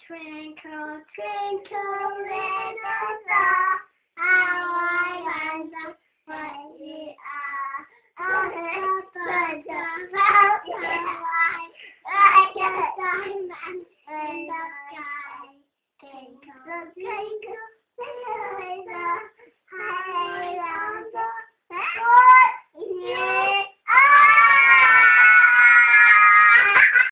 Twinkle, twinkle, little star, how I wonder what you are. Oh, birds about your light, like a diamond in the sky. Twinkle, twinkle.